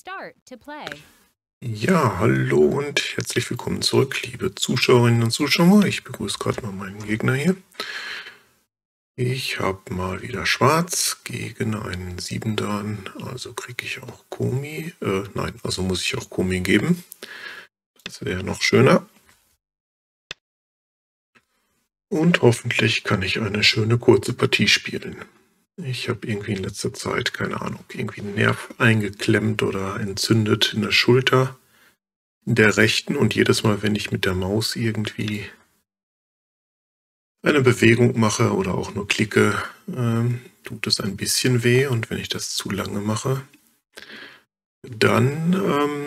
Start to play. Ja, hallo und herzlich willkommen zurück, liebe Zuschauerinnen und Zuschauer. Ich begrüße gerade mal meinen Gegner hier. Ich habe mal wieder Schwarz gegen einen 7 Dan, also kriege ich auch Komi. Nein, also muss ich auch Komi geben. Das wäre noch schöner. Und hoffentlich kann ich eine schöne kurze Partie spielen. Ich habe irgendwie in letzter Zeit, keine Ahnung, irgendwie einen Nerv eingeklemmt oder entzündet in der Schulter, in der rechten, und jedes Mal, wenn ich mit der Maus irgendwie eine Bewegung mache oder auch nur klicke, tut es ein bisschen weh, und wenn ich das zu lange mache, dann,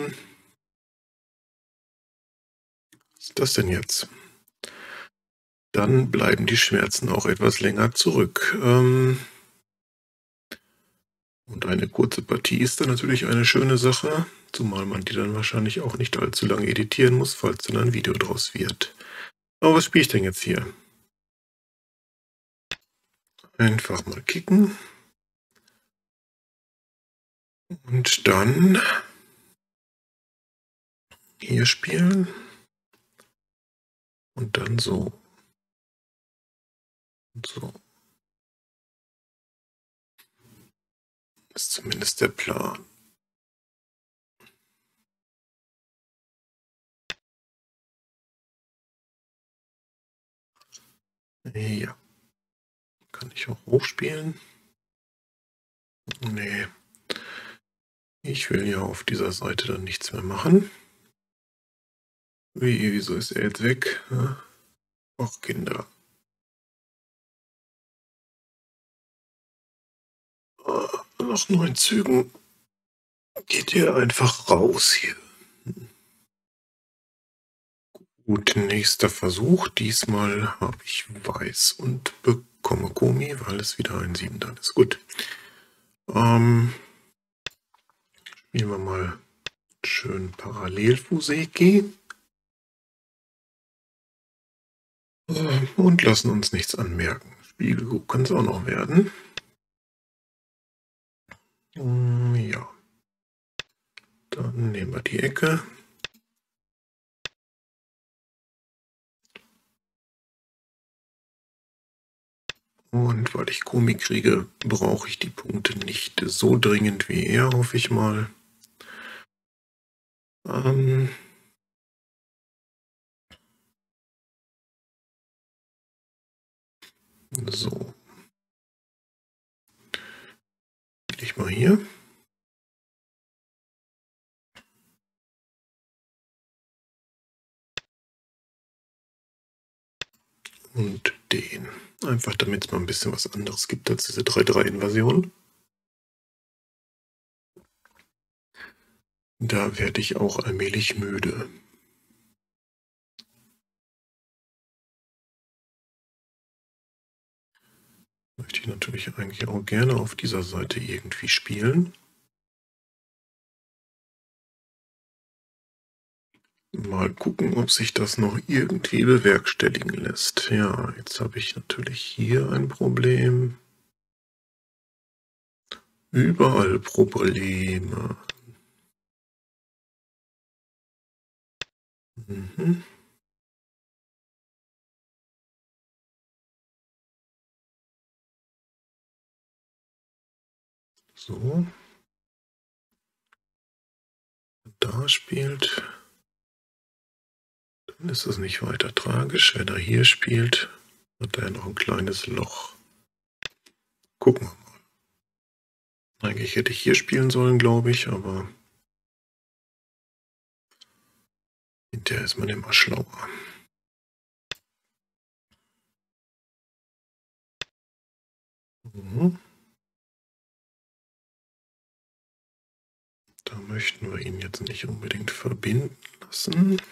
was ist das denn jetzt? Dann bleiben die Schmerzen auch etwas länger zurück. Und eine kurze Partie ist dann natürlich eine schöne Sache, zumal man die dann wahrscheinlich auch nicht allzu lange editieren muss, falls dann ein Video draus wird. Aber was spiele ich denn jetzt hier? Einfach mal kicken. Und dann hier spielen. Und dann so. Und so. Ist zumindest der Plan. Ja. Kann ich auch hochspielen? Nee. Ich will ja auf dieser Seite dann nichts mehr machen. Wieso ist er jetzt weg? Och, Kinder. Nach 9 Zügen geht ihr einfach raus hier. Gut, nächster Versuch. Diesmal habe ich Weiß und bekomme Komi, weil es wieder ein 7 dann ist. Gut. Spielen wir mal schön Parallelfuseki. Und lassen uns nichts anmerken. Spiegelguck kann es auch noch werden. Ja. Dann nehmen wir die Ecke. Und weil ich Komi kriege, brauche ich die Punkte nicht so dringend wie er, hoffe ich mal. So. Ich mal hier. Und den. Einfach damit es mal ein bisschen was anderes gibt als diese 3-3-Invasion. Da werde ich auch allmählich müde. Möchte ich natürlich eigentlich auch gerne auf dieser Seite irgendwie spielen. Mal gucken, ob sich das noch irgendwie bewerkstelligen lässt. Ja, jetzt habe ich natürlich hier ein Problem. Überall Probleme. Mhm. So. Da spielt, dann ist es nicht weiter tragisch. Wenn er hier spielt, hat er noch ein kleines Loch. Gucken wir mal. Eigentlich hätte ich hier spielen sollen, glaube ich, aber hinterher ist man immer schlauer. Mhm. Da möchten wir ihn jetzt nicht unbedingt verbinden lassen.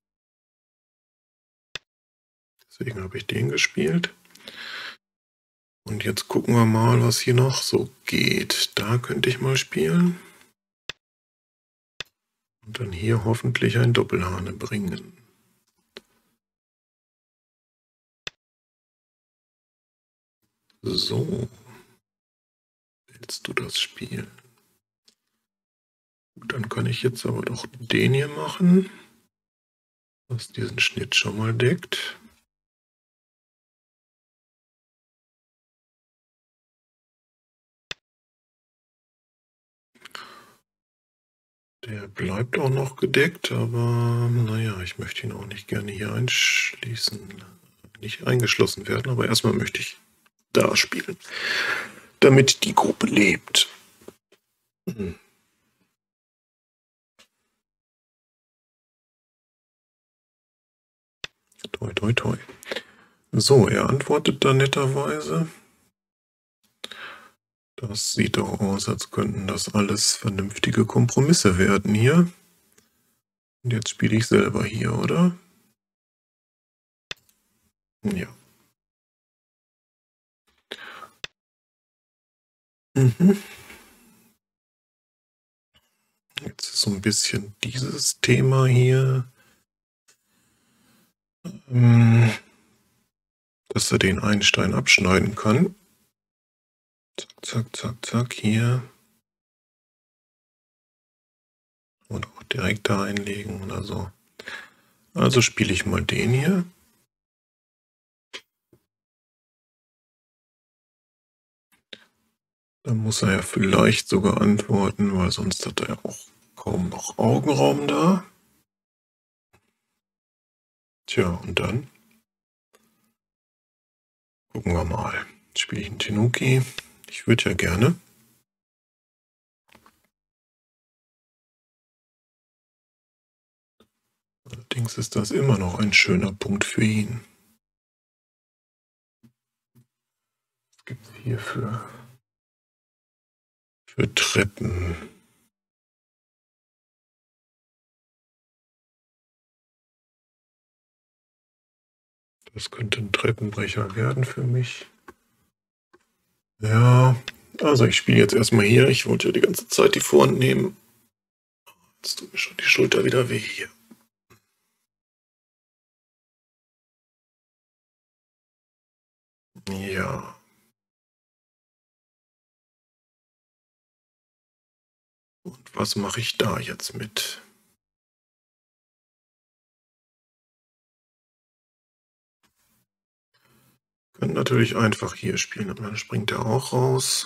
Deswegen habe ich den gespielt. Und jetzt gucken wir mal, was hier noch so geht. Da könnte ich mal spielen. Und dann hier hoffentlich ein Doppelhahne bringen. So. Willst du das spielen? Gut, dann kann ich jetzt aber doch den hier machen, was diesen Schnitt schon mal deckt. Der bleibt auch noch gedeckt, aber naja, ich möchte ihn auch nicht gerne hier einschließen. Nicht eingeschlossen werden, aber erstmal möchte ich da spielen, damit die Gruppe lebt. Toi, toi, toi. So, er antwortet da netterweise. Das sieht doch aus, als könnten das alles vernünftige Kompromisse werden hier. Und jetzt spiele ich selber hier, oder? Ja. Jetzt ist so ein bisschen dieses Thema hier, dass er den einen Stein abschneiden kann. Zack, zack, zack, zack, hier. Und auch direkt da einlegen oder so. Also spiele ich mal den hier. Dann muss er ja vielleicht sogar antworten, weil sonst hat er ja auch kaum noch Augenraum da. Tja, und dann gucken wir mal. Spiele ich einen Tenuki? Ich würde ja gerne. Allerdings ist das immer noch ein schöner Punkt für ihn. Was gibt es hier für Treppen? Das könnte ein Treppenbrecher werden für mich. Ja, also ich spiele jetzt erstmal hier. Ich wollte ja die ganze Zeit die Vorhand nehmen. Jetzt tut mir schon die Schulter wieder weh hier. Ja. Und was mache ich da jetzt mit? Können natürlich einfach hier spielen, aber dann springt er auch raus.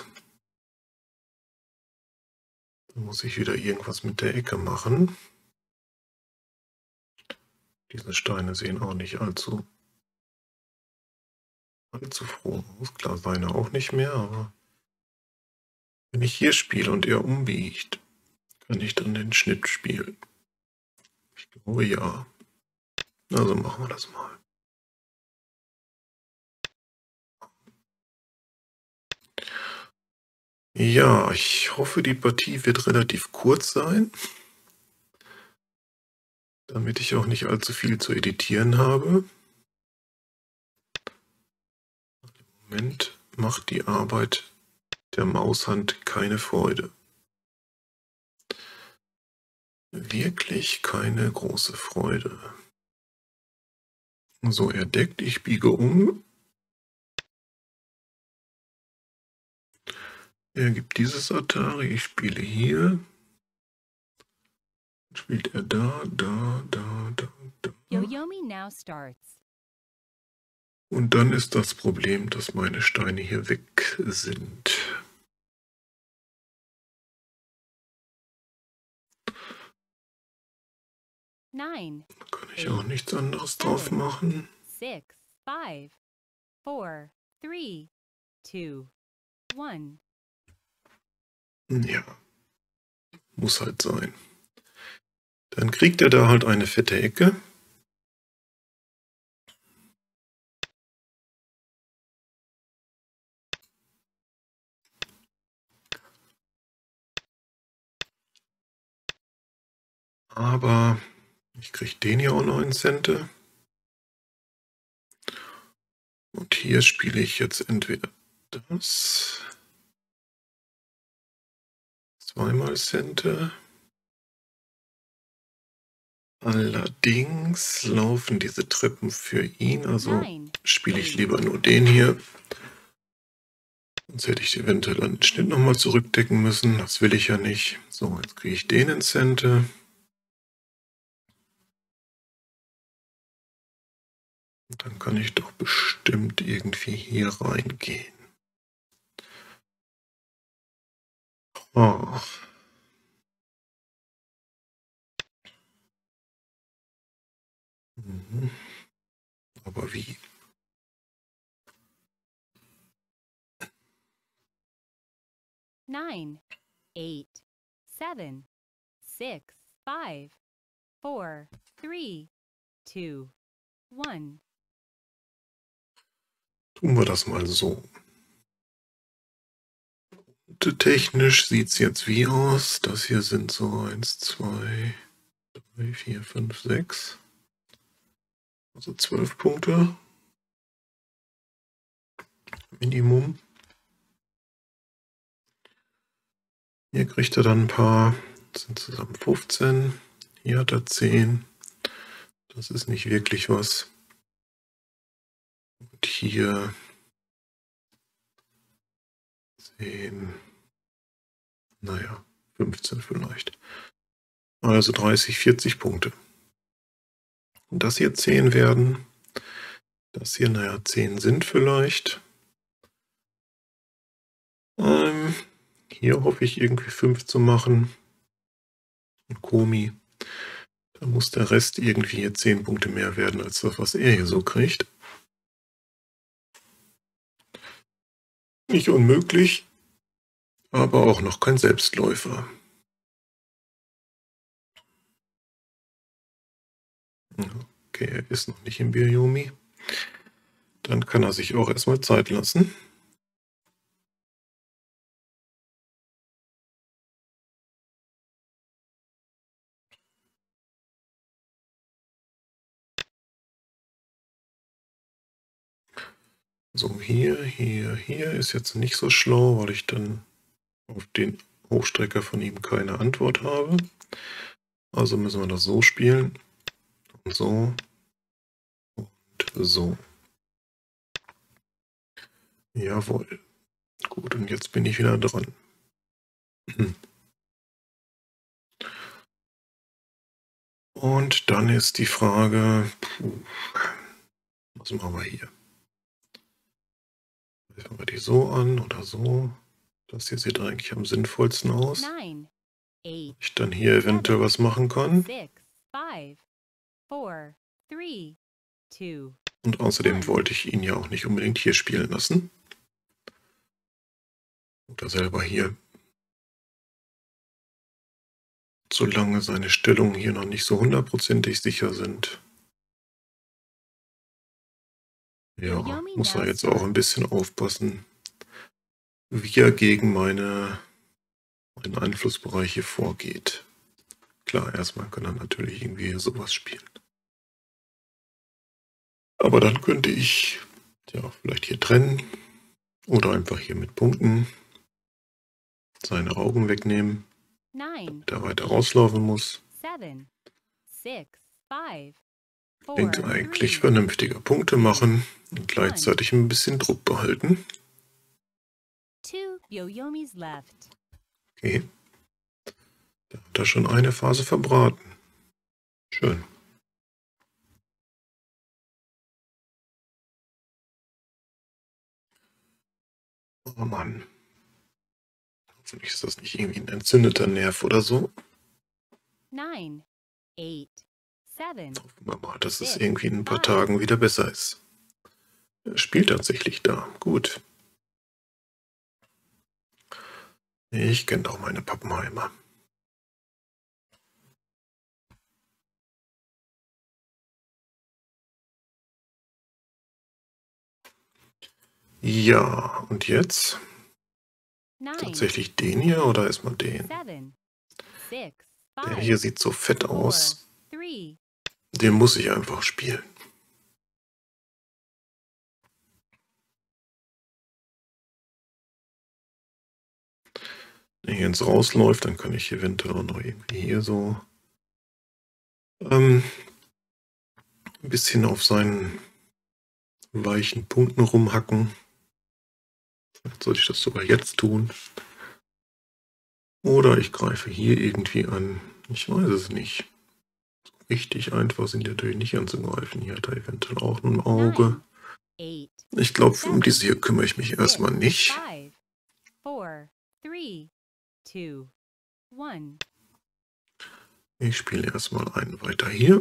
Dann muss ich wieder irgendwas mit der Ecke machen. Diese Steine sehen auch nicht allzu froh aus. Klar, seine auch nicht mehr, aber wenn ich hier spiele und er umbiegt, kann ich dann den Schnitt spielen. Ich glaube ja. Also machen wir das mal. Ja, ich hoffe, die Partie wird relativ kurz sein, damit ich auch nicht allzu viel zu editieren habe. Im Moment macht die Arbeit der Maushand keine Freude. Wirklich keine große Freude. So, er deckt, ich biege um. Er gibt dieses Atari, ich spiele hier. Spielt er da. Yoyomi now starts. Und dann ist das Problem, dass meine Steine hier weg sind. Nine. Kann ich auch nichts anderes drauf machen. 6, 5, 4, 3, 2, 1. Ja, muss halt sein. Dann kriegt er da halt eine fette Ecke. Aber ich kriege den hier auch 9 Cent. Und hier spiele ich jetzt entweder das. 2 Cent. Allerdings laufen diese Treppen für ihn, also spiele ich lieber nur den hier. Sonst hätte ich eventuell einen Schnitt nochmal zurückdecken müssen. Das will ich ja nicht. So, jetzt kriege ich den in Cente. Und dann kann ich doch bestimmt irgendwie hier reingehen. Oh. Mhm. Aber wie? Nine, 8, 7, 6, 5, 4, 3, 2, 1. Tun wir das mal so. Und technisch sieht es jetzt wie aus? Das hier sind so 1, 2, 3, 4, 5, 6. Also 12 Punkte. Minimum. Hier kriegt er dann ein paar. Das sind zusammen 15. Hier hat er 10. Das ist nicht wirklich was. Und hier 10. Naja, 15 vielleicht. Also 30, 40 Punkte. Und das hier 10 werden. Das hier, naja, 10 sind vielleicht. Hier hoffe ich irgendwie 5 zu machen. Und Komi. Da muss der Rest irgendwie hier 10 Punkte mehr werden, als das, was er hier so kriegt. Nicht unmöglich, aber auch noch kein Selbstläufer. Okay, er ist noch nicht im Biomi. Dann kann er sich auch erstmal Zeit lassen. So, hier ist jetzt nicht so schlau, weil ich dann auf den Hochstrecker von ihm keine Antwort habe. Also müssen wir das so spielen. Und so. Und so. Jawohl. Gut, und jetzt bin ich wieder dran. Und dann ist die Frage, was machen wir hier? Fangen wir die so an oder so? Das hier sieht eigentlich am sinnvollsten aus. 9, 8, Ich dann hier eventuell was machen kann. 6, 5, 4, 3, 2. Und außerdem wollte ich ihn ja auch nicht unbedingt hier spielen lassen. Oder selber hier. Solange seine Stellungen hier noch nicht so hundertprozentig sicher sind. Ja, muss er jetzt auch ein bisschen aufpassen, wie er gegen meinen Einflussbereich hier vorgeht. Klar, erstmal kann er natürlich irgendwie sowas spielen. Aber dann könnte ich ja vielleicht hier trennen oder einfach hier mit Punkten seine Augen wegnehmen, damit er weiter rauslaufen muss. 7, 6, 5, Ich denke eigentlich vernünftiger Punkte machen und gleichzeitig ein bisschen Druck behalten. 2 Yo-Yomis left. Okay. Da hat er schon eine Phase verbraten. Schön. Oh Mann. Hoffentlich ist das nicht irgendwie ein entzündeter Nerv oder so. 9, 8, 7. Hoffen wir mal, dass es irgendwie in ein paar Tagen wieder besser ist. Er spielt tatsächlich da. Gut. Ich kenne auch meine Pappenheimer. Ja, und jetzt? 9, Tatsächlich den hier oder erstmal den? 7, 6, Der 5, hier sieht so fett 4, aus. 3. Den muss ich einfach spielen. Wenn er jetzt rausläuft, dann kann ich eventuell auch noch irgendwie hier so ein bisschen auf seinen weichen Punkten rumhacken. Vielleicht sollte ich das sogar jetzt tun. Oder ich greife hier irgendwie an. Ich weiß es nicht. So richtig einfach sind die natürlich nicht anzugreifen. Hier hat er eventuell auch ein Auge. 9, 8, Ich glaube, um 7, diese hier kümmere ich mich 6, erstmal nicht. 5, 4, 3, 2, 1. Ich spiele erstmal einen weiter hier.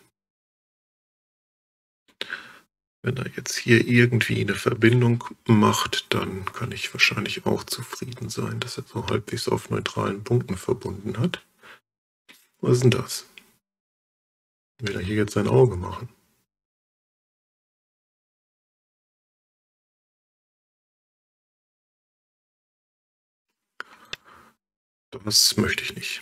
Wenn er jetzt hier irgendwie eine Verbindung macht, dann kann ich wahrscheinlich auch zufrieden sein, dass er so halbwegs auf neutralen Punkten verbunden hat. Was ist denn das? Will er hier jetzt sein Auge machen? Das möchte ich nicht.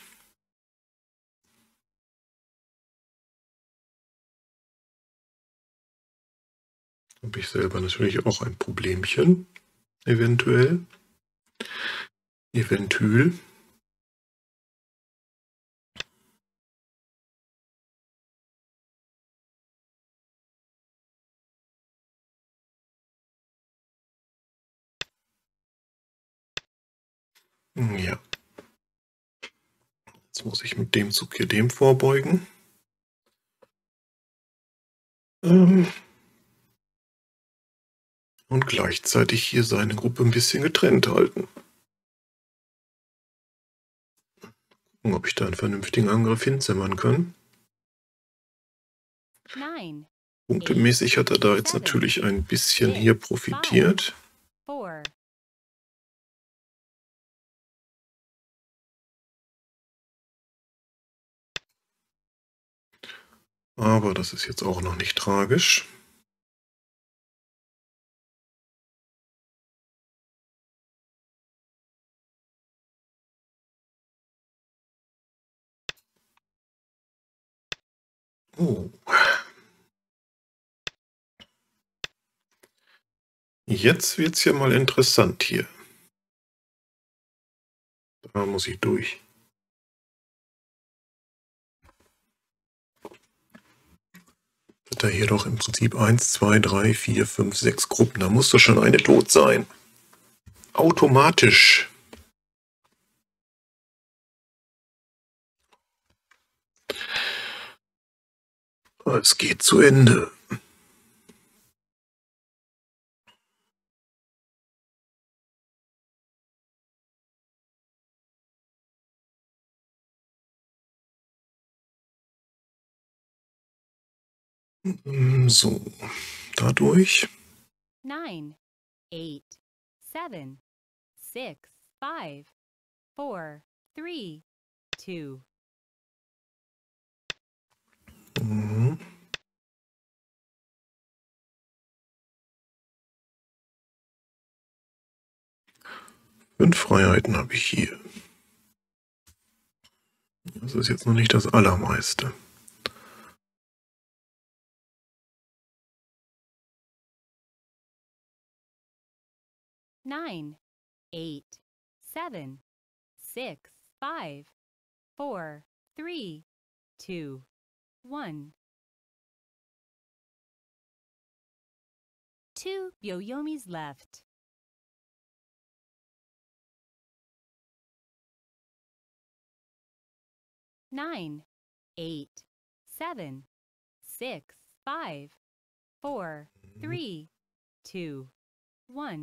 Habe ich selber natürlich auch ein Problemchen, eventuell. Eventuell. Ja. Jetzt muss ich mit dem Zug hier dem vorbeugen. Und gleichzeitig hier seine Gruppe ein bisschen getrennt halten. Gucken, ob ich da einen vernünftigen Angriff hinzimmern kann. 9, Punktemäßig hat er da jetzt natürlich ein bisschen hier profitiert. 4. Aber das ist jetzt auch noch nicht tragisch. Oh. Jetzt wird es ja mal interessant hier. Da muss ich durch. Hat er hier doch im Prinzip 1, 2, 3, 4, 5, 6 Gruppen. Da muss doch schon eine tot sein. Automatisch. Es geht zu Ende. So, dadurch. 9, 8, 7, 6, 5, 4, 3, 2. Mhm. Fünf Freiheiten habe ich hier. Das ist jetzt noch nicht das Allermeiste. Nine, 8, 7, 6, 5, 4, 3, 2, 1. 2 Yoyomis left. 9, 8, 7, 6, 5, 4, 3, 2, 1.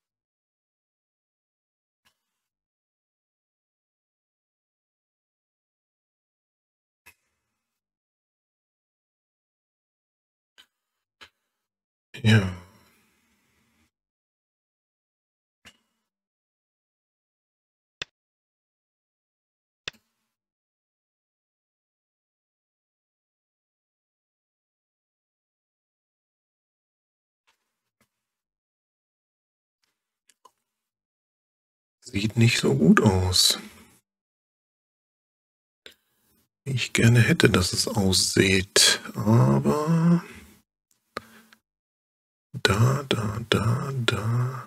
Ja. Sieht nicht so gut aus. Wie ich gerne hätte, dass es aussieht. Aber da.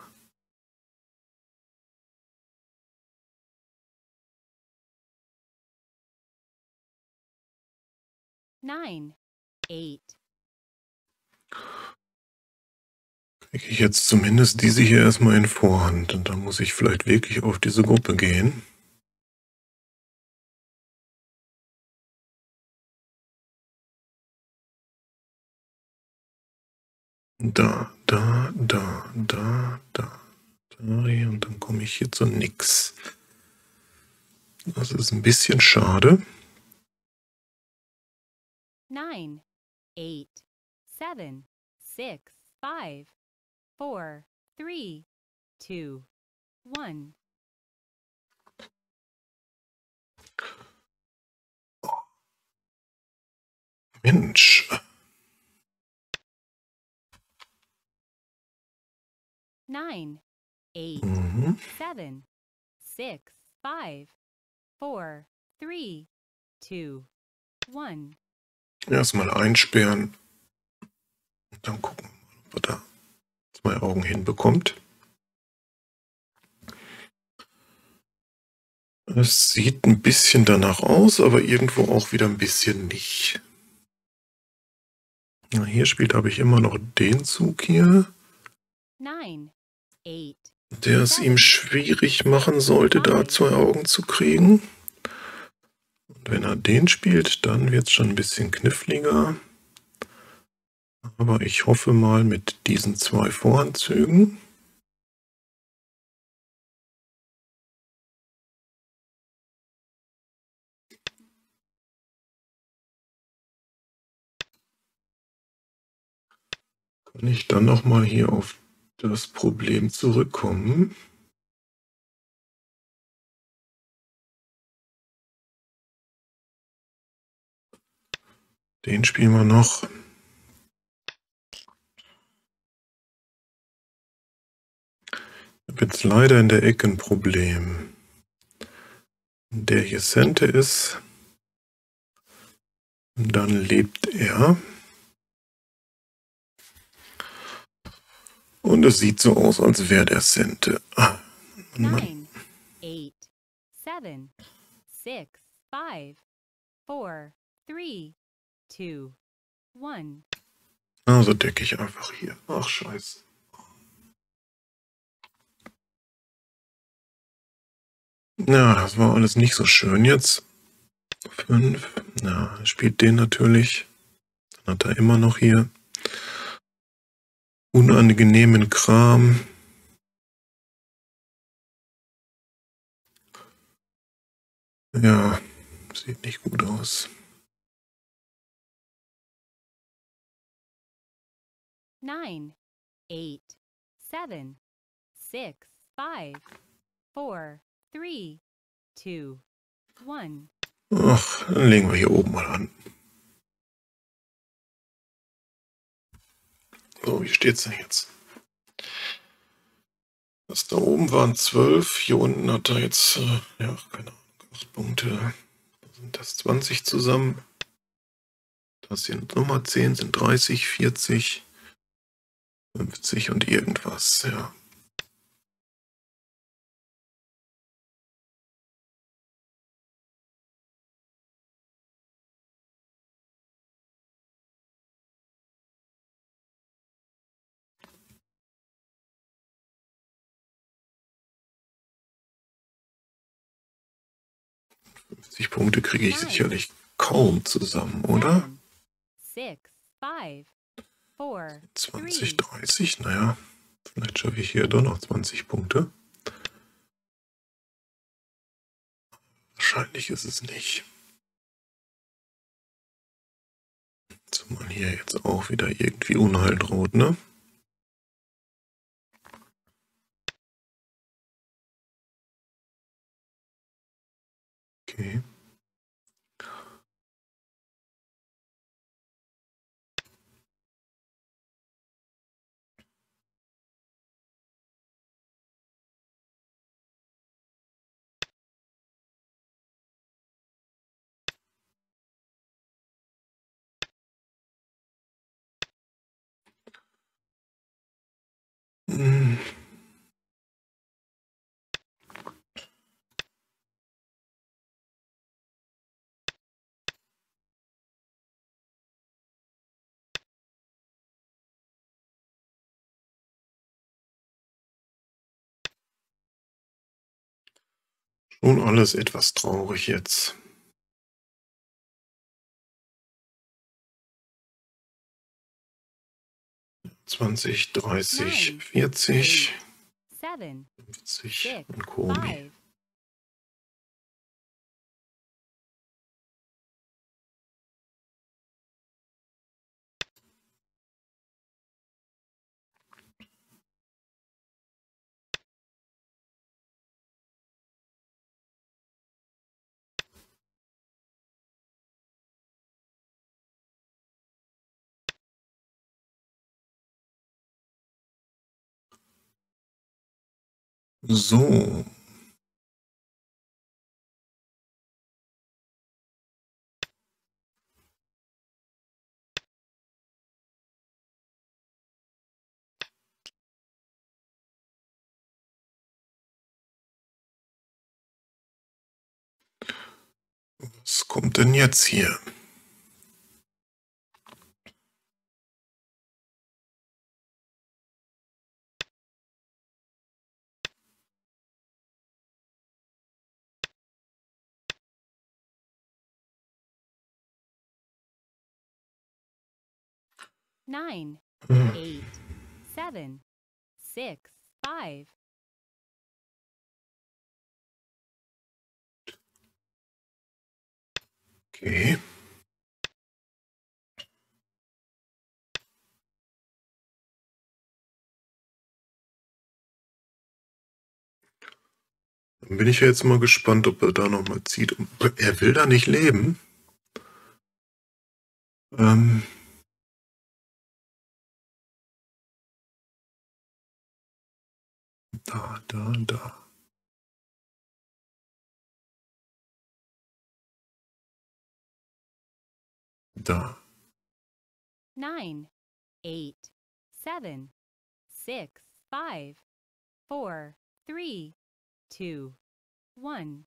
9, 8, kriege ich jetzt zumindest diese hier erstmal in Vorhand. Und dann muss ich vielleicht wirklich auf diese Gruppe gehen. Da. Und dann komme ich hier zu nix. Das ist ein bisschen schade. 9, 8, 7, 6, 5, 4, 3, 2, 1. Mensch. 9, 8, Mhm. 7, 6, 5, 4, 3, 2, 1. Erstmal einsperren. Und dann gucken, ob er da 2 Augen hinbekommt. Es sieht ein bisschen danach aus, aber irgendwo auch wieder ein bisschen nicht. Na, hier habe ich immer noch den Zug hier, 9, 8, der es ihm schwierig machen sollte, da 2 Augen zu kriegen. Und wenn er den spielt, dann wird es schon ein bisschen kniffliger. Aber ich hoffe mal mit diesen 2 Vorhandzügen. Kann ich dann nochmal hier auf das Problem zurückkommen. Den spielen wir noch. Ich habe jetzt leider in der Ecke ein Problem. Der hier Center ist, dann lebt er. Und es sieht so aus, als wäre der Center. 9, 8, 7, 6, 5, 4, 3, 2, 1. Also decke ich einfach hier. Ach, scheiße. Ja, das war alles nicht so schön jetzt. 5. Ja, spielt den natürlich. Dann hat er immer noch hier unangenehmen Kram. Ja, sieht nicht gut aus. 9, 8, 7, 6, 5, 4, 3, 2, 1. Ach, dann legen wir hier oben mal an. So, wie steht's denn jetzt? Das da oben waren 12, hier unten hat er jetzt, ja, keine Ahnung, 8 Punkte. Sind das 20 zusammen? Das sind nochmal 10, sind 30, 40, 50 und irgendwas, ja. Punkte kriege ich sicherlich kaum zusammen, oder? 20, 30, naja, vielleicht schaffe ich hier doch noch 20 Punkte. Wahrscheinlich ist es nicht. Zumal hier jetzt auch wieder irgendwie Unheil droht, ne? Okay. Hm. Schon alles etwas traurig jetzt. Zwanzig, 30, 9, 40, 8, 7, 50 6, und Komi. 5. So. Was kommt denn jetzt hier? Nine, Hm. 8, 7, 6, 5. Okay. Dann bin ich ja jetzt mal gespannt, ob er da nochmal zieht. Er will da nicht leben. Da. Da. 9, 8, 7, 6, 5, 4, 3, 2, 1.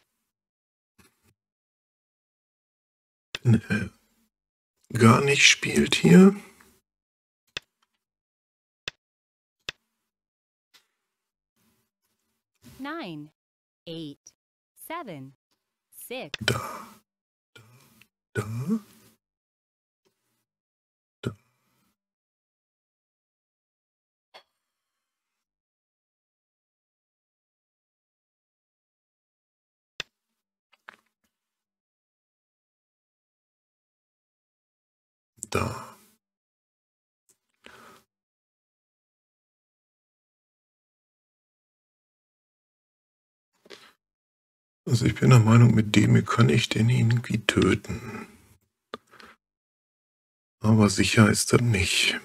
Wenn er gar nicht spielt hier. Nine, 8, 7, 6. Da. Da. Da. Da. Also ich bin der Meinung, mit dem kann ich den irgendwie töten. Aber sicher ist das nicht.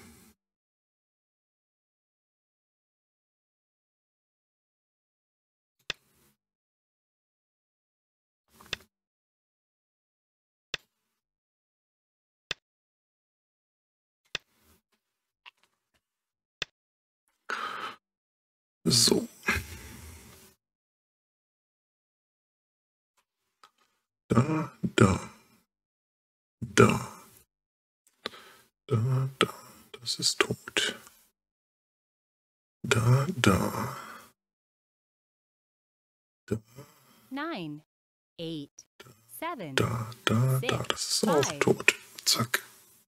So. Da. Das ist tot. Da. 9, 8, 7, Da. Das ist auch 5. tot. Zack.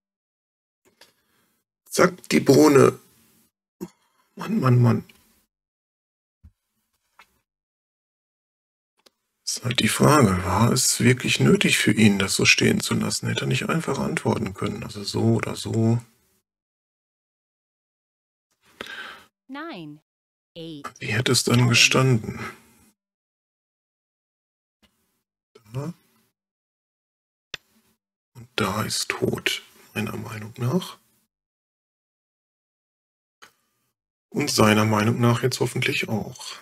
Zack, die Bohne. Mann. Ist halt die Frage, war es wirklich nötig für ihn, das so stehen zu lassen? Hätte er nicht einfach antworten können, also so oder so. 9, 8, Wie hätte es dann 7. gestanden? Da. Und da ist tot, meiner Meinung nach. Und seiner Meinung nach jetzt hoffentlich auch.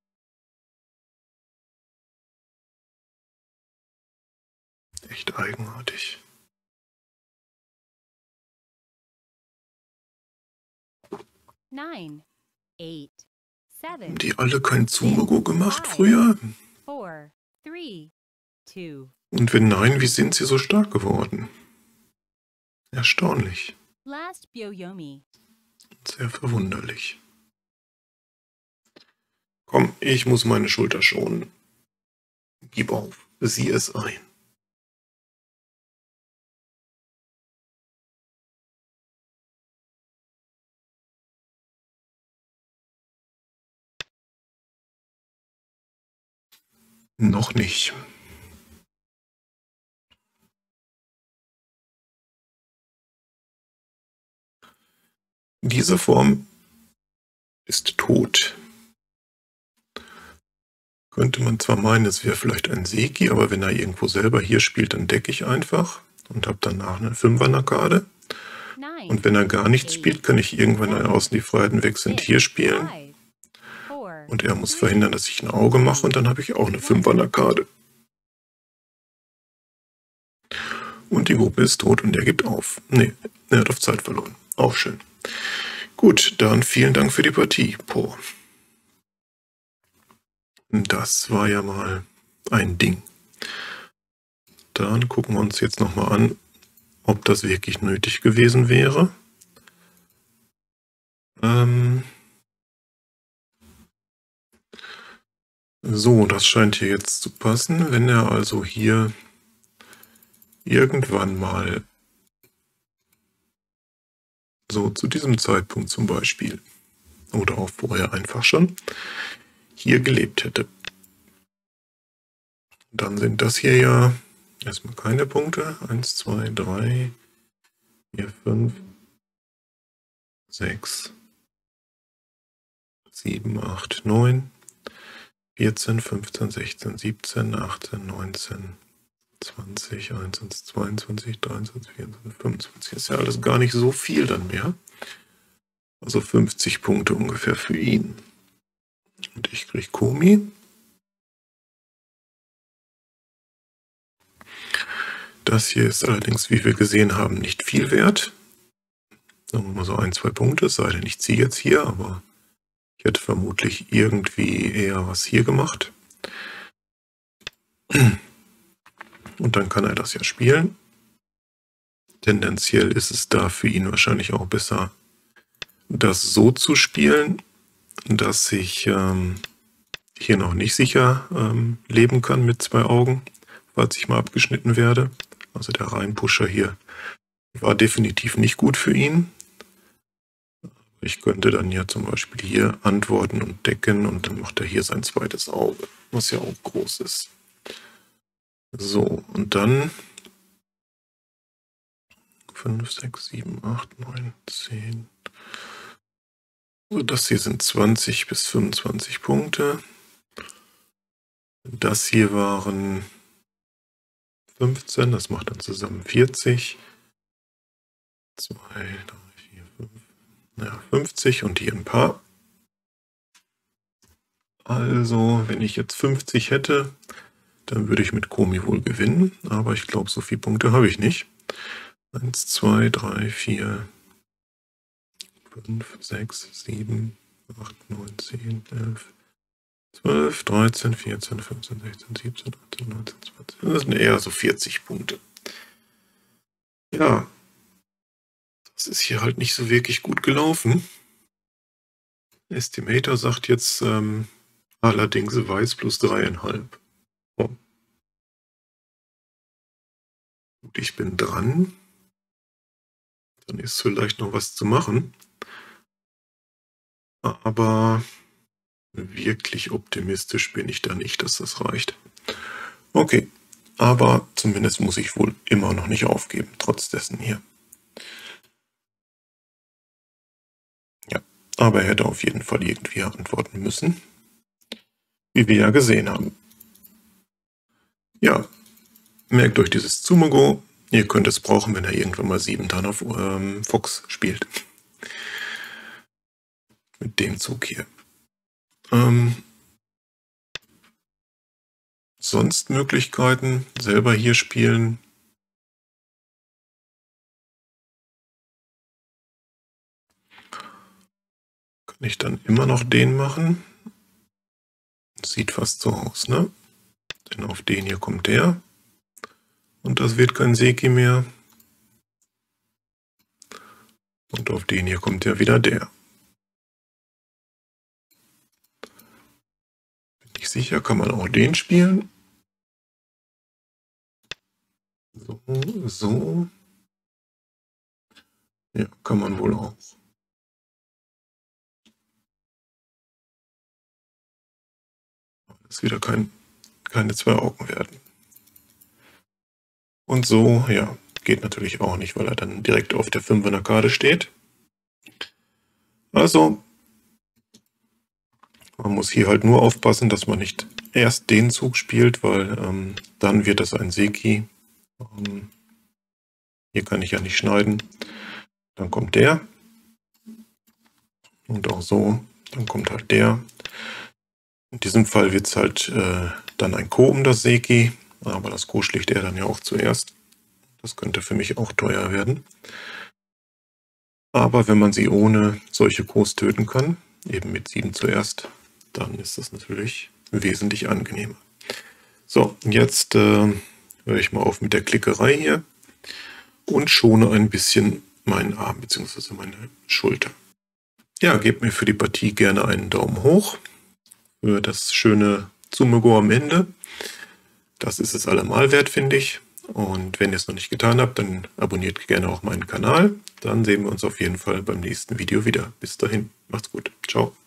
Echt eigenartig. 9, 8, 7. Haben die alle kein Zumugo gemacht früher? 4, 3, 2. Und wenn nein, wie sind sie so stark geworden? Erstaunlich. Last Byo-Yomi. Sehr verwunderlich. Komm, ich muss meine Schulter schonen. Gib auf, sieh es ein. Noch nicht. Diese Form ist tot. Könnte man zwar meinen, es wäre vielleicht ein Seki, aber wenn er irgendwo selber hier spielt, dann decke ich einfach und habe danach eine 5er-Nakade. Und wenn er gar nichts spielt, kann ich irgendwann außen die Freiheiten wechselnd hier spielen. Und er muss verhindern, dass ich ein Auge mache und dann habe ich auch eine 5er-Nakade. Und die Gruppe ist tot und er gibt auf. Nee, er hat auf Zeit verloren. Auch schön. Gut, dann vielen Dank für die Partie, Po. Das war ja mal ein Ding. Dann gucken wir uns jetzt nochmal an, ob das wirklich nötig gewesen wäre. So, das scheint hier jetzt zu passen. Wenn er also hier irgendwann mal, so zu diesem Zeitpunkt zum Beispiel, oder auch vorher einfach schon, hier gelebt hätte, dann sind das hier ja erstmal keine Punkte. 1, 2, 3, 4, 5, 6, 7, 8, 9, 14, 15, 16, 17, 18, 19, 20, 21, 22, 23, 24, 25. Ist ja alles gar nicht so viel dann mehr. Also 50 Punkte ungefähr für ihn. Und ich kriege Komi. Das hier ist allerdings, wie wir gesehen haben, nicht viel wert. Sagen wir mal so 1, 2 Punkte, es sei denn, ich ziehe jetzt hier, aber ich hätte vermutlich irgendwie eher was hier gemacht. Und dann kann er das ja spielen. Tendenziell ist es da für ihn wahrscheinlich auch besser, das so zu spielen, dass ich hier noch nicht sicher leben kann mit 2 Augen, falls ich mal abgeschnitten werde. Also der Reinpusher hier war definitiv nicht gut für ihn. Ich könnte dann ja zum Beispiel hier antworten und decken und dann macht er hier sein zweites Auge, was ja auch groß ist. So, und dann 5, 6, 7, 8, 9, 10. So, das hier sind 20 bis 25 Punkte. Das hier waren 15, das macht dann zusammen 40. 2, 3, 4, 5. Ja, 50 und hier ein paar. Also, wenn ich jetzt 50 hätte, dann würde ich mit Komi wohl gewinnen. Aber ich glaube, so viele Punkte habe ich nicht. 1, 2, 3, 4, 5, 6, 7, 8, 9, 10, 11, 12, 13, 14, 15, 16, 17, 18, 19, 20. Das sind eher so 40 Punkte. Ja, das ist hier halt nicht so wirklich gut gelaufen. Estimator sagt jetzt allerdings Weiß plus 3,5. Oh. Gut, ich bin dran. Dann ist vielleicht noch was zu machen. Aber wirklich optimistisch bin ich da nicht, dass das reicht. Okay, aber zumindest muss ich wohl immer noch nicht aufgeben, trotz dessen hier. Ja, aber er hätte auf jeden Fall irgendwie antworten müssen, wie wir ja gesehen haben. Ja, merkt euch dieses Tsumogo. Ihr könnt es brauchen, wenn er irgendwann mal 7 dann auf Fox spielt. Mit dem Zug hier. Sonst Möglichkeiten, selber hier spielen. Kann ich dann immer noch den machen. Sieht fast so aus, ne? Denn auf den hier kommt der. Und das wird kein Seki mehr. Und auf den hier kommt ja wieder der. Bin ich sicher, kann man auch den spielen. So, so. Ja, kann man wohl auch. Dass wieder keine zwei Augen werden. Und so, ja, geht natürlich auch nicht, weil er dann direkt auf der 5 in der Karte steht. Also, man muss hier halt nur aufpassen, dass man nicht erst den Zug spielt, weil dann wird das ein Seki. Hier kann ich ja nicht schneiden. Dann kommt der. Und auch so, dann kommt halt der. In diesem Fall wird es halt dann ein Ko um das Seki, aber das Ko schlägt er dann ja auch zuerst. Das könnte für mich auch teuer werden. Aber wenn man sie ohne solche Kos töten kann, eben mit 7 zuerst, dann ist das natürlich wesentlich angenehmer. So, jetzt höre ich mal auf mit der Klickerei hier und schone ein bisschen meinen Arm bzw. meine Schulter. Ja, gebt mir für die Partie gerne einen Daumen hoch für das schöne Tsumego am Ende. Das ist es allemal wert, finde ich. Und wenn ihr es noch nicht getan habt, dann abonniert gerne auch meinen Kanal. Dann sehen wir uns auf jeden Fall beim nächsten Video wieder. Bis dahin, macht's gut. Ciao.